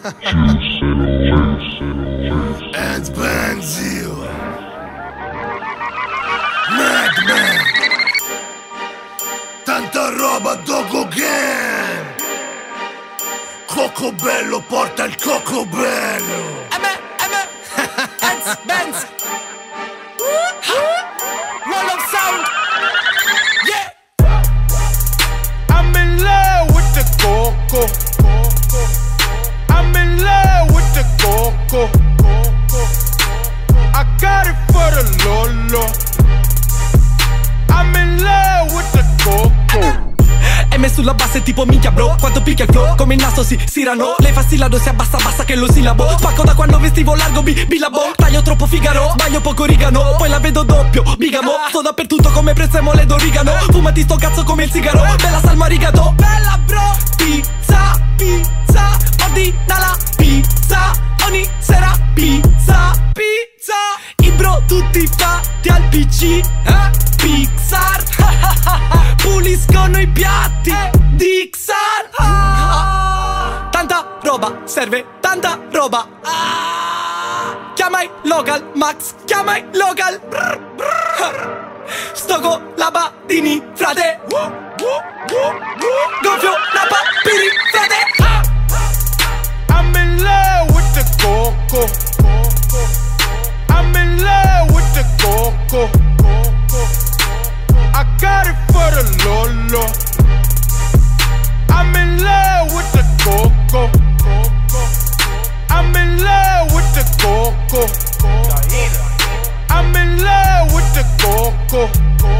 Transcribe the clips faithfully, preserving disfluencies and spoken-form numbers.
And Benzio Madman. Tanta roba dogo gang. Coco bello porta il coco bello. E me, e me Benz, Benz Wall of sound. Yeah. I'm in love with the coco. I'm in love with the coco. I got it for the Lolo. I'm in love with the coco. M sulla base tipo minchia bro, quanto picchia il flow, come il naso si sirano. Lei fa sillado, si abbassa, basta che lo sillabo. Pacco da quando vestivo largo, bi, bilabo. Taglio troppo Figaro, sbaglio poco origano. Poi la vedo doppio, bigamo. Sto dappertutto come prezzemolo ed origano. Fumati sto cazzo come il sigaro. Bella salma rigato, bella bro. Pizza, pizza, ordina la pizza. Ogni sera pizza, pizza. I bro tutti fatti al P C, eh? Pixar. Puliscono i piatti di Xar. ah. Tanta roba, serve tanta roba. ah. Chiama i local, Max, chiama i local. brr, brr. Sto con la Badini, frate. Gonfio la papiri, frate. ah. I'm in love with the coco. I'm in love with the coco. I got it for the Lolo. I'm in love with the coco. I'm in love with the coco. I'm in love with the coco.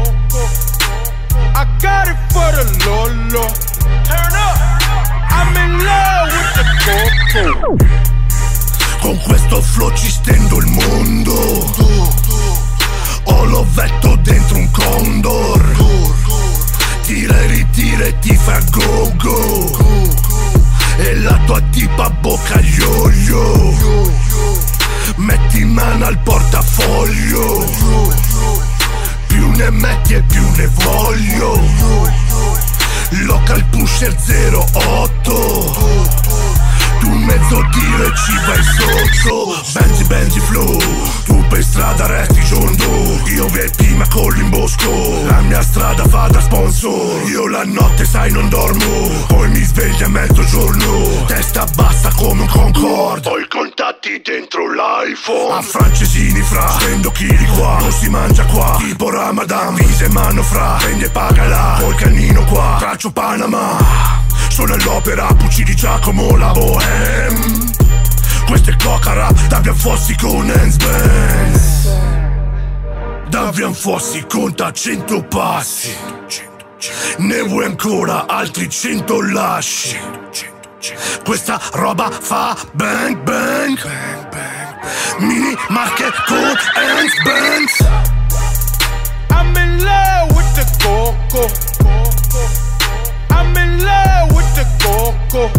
I got it for the Lolo. Turn up. I'm in love with the coco. Con questo flow ci stendo il mondo. Ho l'ovetto dentro un condor. Tira e ritira e ti fa go go. E la tua tipa bocca yo-yo. Metti in mano al portafoglio. Più ne metti e più ne voglio. Local pusher zero otto. Tu mezzo tiro e ci vai sotto. Benzi Benzi flow. Tu per strada resti ciondo. Io V I P ma con l'imbosco. La mia strada fa da sponsor. Io la notte sai non dormo. Poi mi sveglio a mezzogiorno. Testa bassa come un Concorde. Ho i contatti dentro l'iPhone. A francesini fra. Spendo chili qua. Non si mangia qua. Tipo Ramadan. Vise e mano fra. Prendi e pagala. Col canino qua. Traccio Panama. Sono all'opera, Pucci di Giacomo, la bohème. Questo è Cocara, Davian Fossi con Hans Benz. Davian Fossi conta cento passi. Ne vuoi ancora altri cento lasci. Questa roba fa bang bang. Mini marche con Hans Benz. I'm in love with the coco. I'm in love with the coco.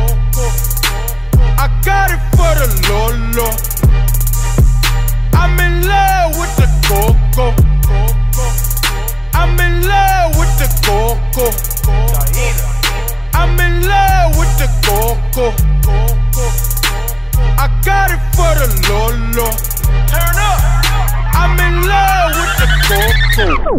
I got it for the Lolo. I'm in love with the coco. I'm in love with the coco. I'm in love with the coco. I got it for the Lolo. Turn up. I'm in love with the coco.